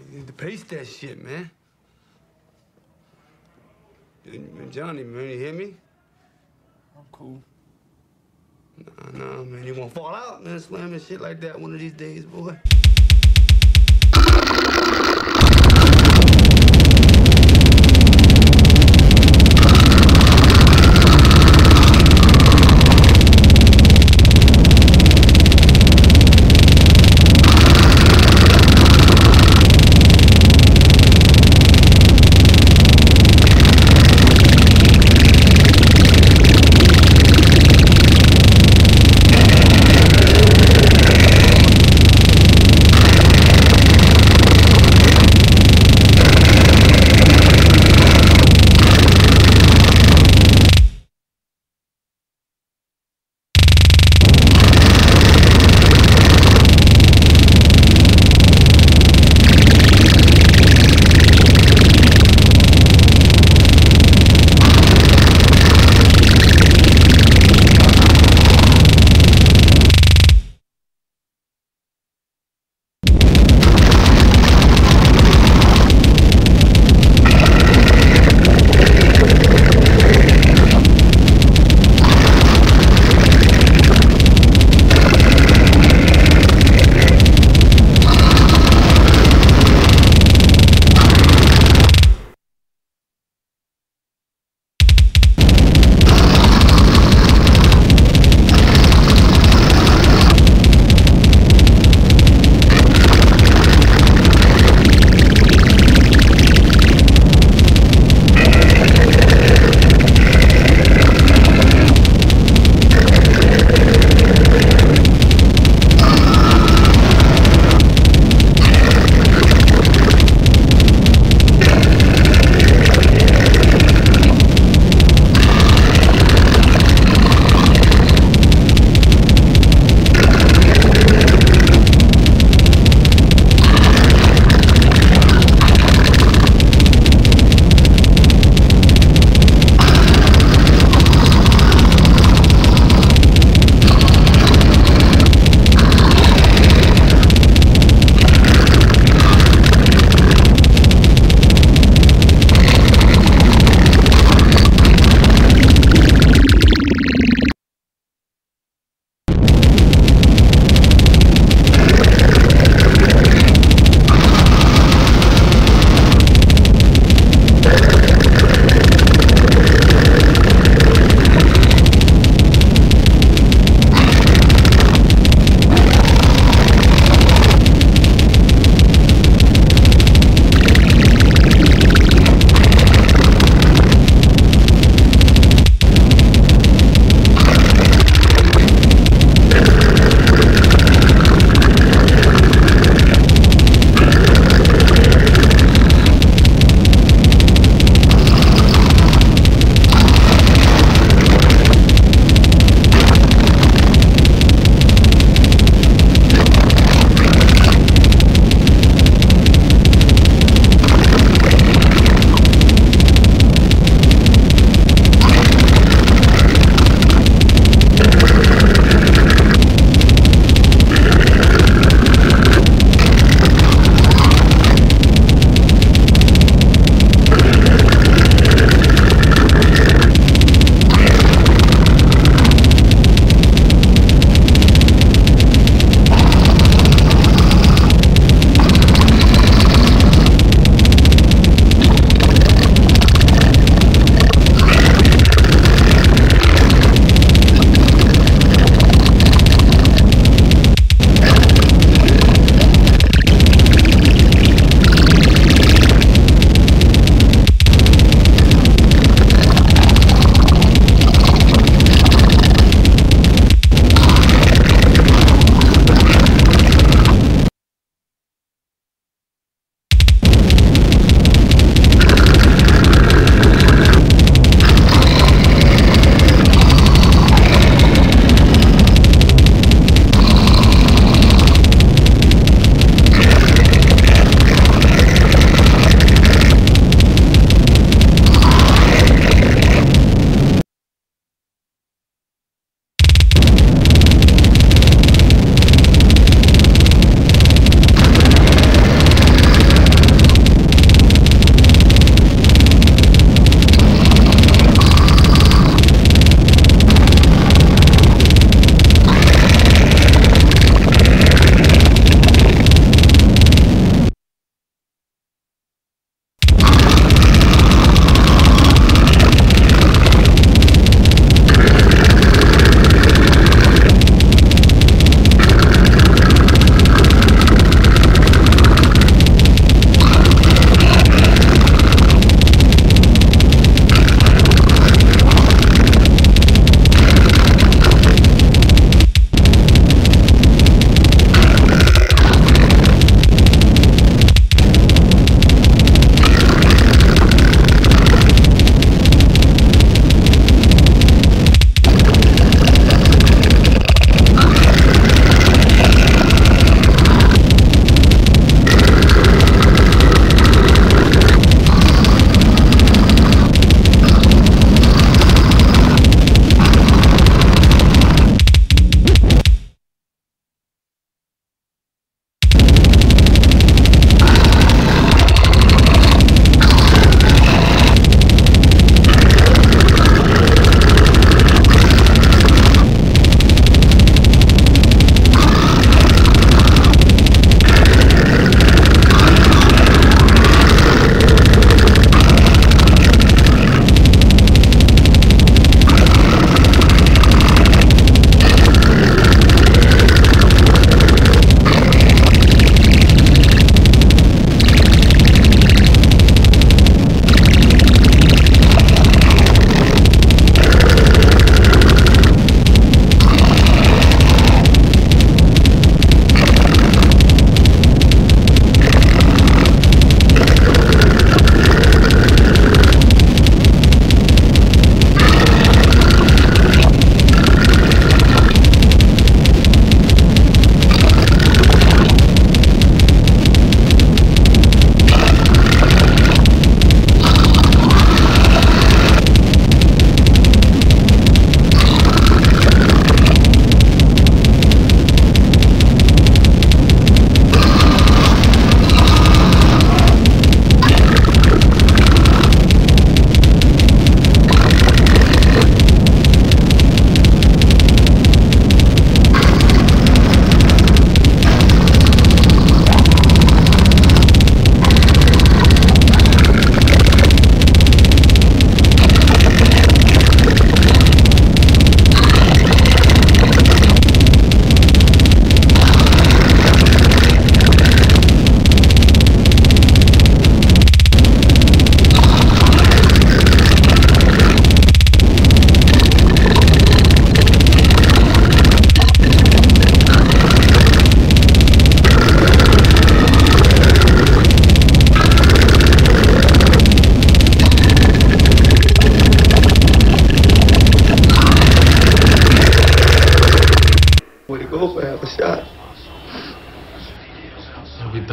You need to pace that shit, man. Johnny, man, you hear me? I'm cool. Nah, man, you gonna fall out, man, slamming shit like that one of these days, boy.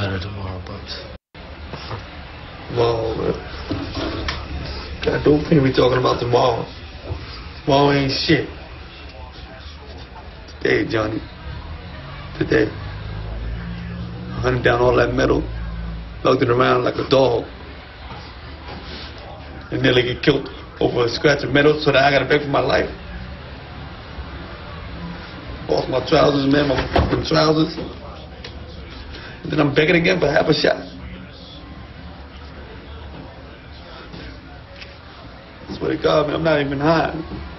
better tomorrow, Bugs. Tomorrow, man. God, don't pay me talking about tomorrow. Tomorrow ain't shit. Today, Johnny. Today. I hunted down all that metal, lugged it around like a dog, and nearly get killed over a scratch of metal so that I gotta beg for my life. Lost my trousers, man, my fucking trousers. And then I'm begging again for half a shot. I swear to God, man, I'm not even high.